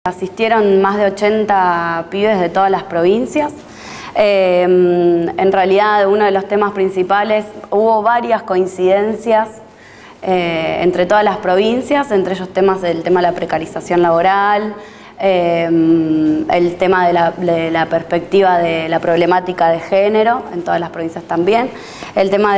Asistieron más de 80 pibes de todas las provincias. En realidad, uno de los temas principales, hubo varias coincidencias entre todas las provincias, entre ellos el tema de la precarización laboral, el tema de la perspectiva de la problemática de género, en todas las provincias también, el tema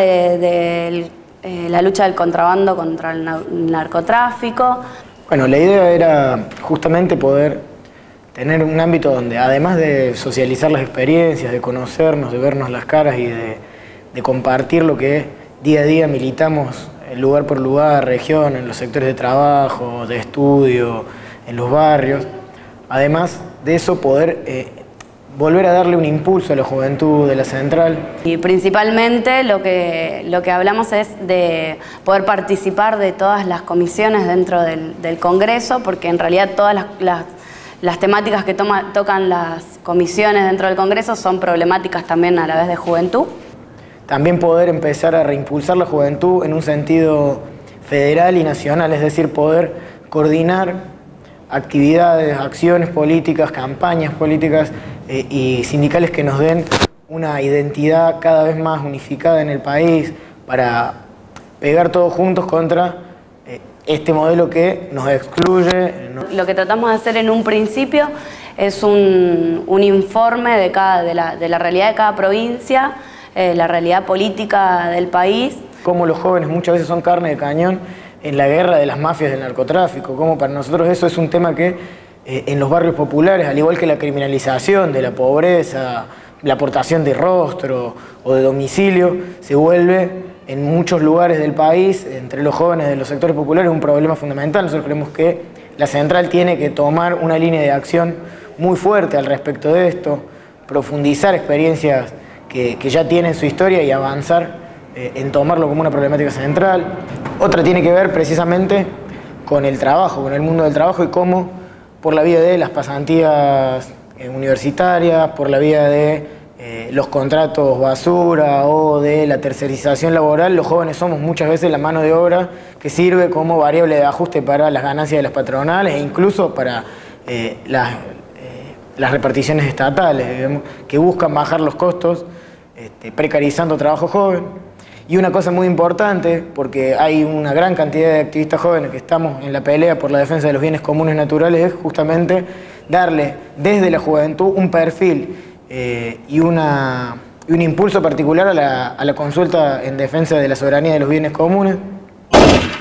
de la lucha del contrabando contra el narcotráfico. Bueno, la idea era justamente poder tener un ámbito donde, además de socializar las experiencias, de conocernos, de vernos las caras y de compartir lo que día a día militamos lugar por lugar, región, en los sectores de trabajo, de estudio, en los barrios, además de eso poder volver a darle un impulso a la juventud de la central. Y principalmente lo que hablamos es de poder participar de todas las comisiones dentro del Congreso, porque en realidad todas las temáticas que tocan las comisiones dentro del Congreso son problemáticas también a la vez de juventud. También poder empezar a reimpulsar la juventud en un sentido federal y nacional, es decir, poder coordinar actividades, acciones políticas, campañas políticas y sindicales que nos den una identidad cada vez más unificada en el país para pegar todos juntos contra este modelo que nos excluye. Lo que tratamos de hacer en un principio es un informe de la realidad de cada provincia, la realidad política del país. Cómo los jóvenes muchas veces son carne de cañón en la guerra de las mafias del narcotráfico, como para nosotros eso es un tema que en los barrios populares, al igual que la criminalización de la pobreza, la aportación de rostro o de domicilio, se vuelve en muchos lugares del país, entre los jóvenes de los sectores populares, un problema fundamental. Nosotros creemos que la central tiene que tomar una línea de acción muy fuerte al respecto de esto, profundizar experiencias que ya tienen su historia y avanzar en tomarlo como una problemática central. Otra tiene que ver precisamente con el trabajo, con el mundo del trabajo y cómo por la vía de las pasantías universitarias, por la vía de los contratos basura o de la tercerización laboral, los jóvenes somos muchas veces la mano de obra que sirve como variable de ajuste para las ganancias de las patronales e incluso para las reparticiones estatales, digamos, que buscan bajar los costos precarizando trabajo joven. Y una cosa muy importante, porque hay una gran cantidad de activistas jóvenes que estamos en la pelea por la defensa de los bienes comunes naturales, es justamente darle desde la juventud un perfil y un impulso particular a la consulta en defensa de la soberanía de los bienes comunes.